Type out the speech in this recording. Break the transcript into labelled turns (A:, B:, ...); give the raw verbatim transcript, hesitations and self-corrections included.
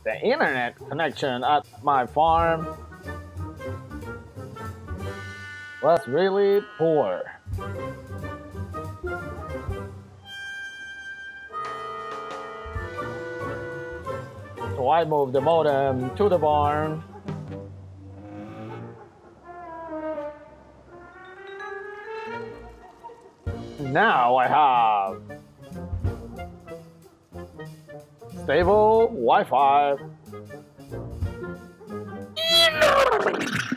A: The internet connection at my farm was really poor. So I moved the modem to the barn. Now I have stable Wi-Fi.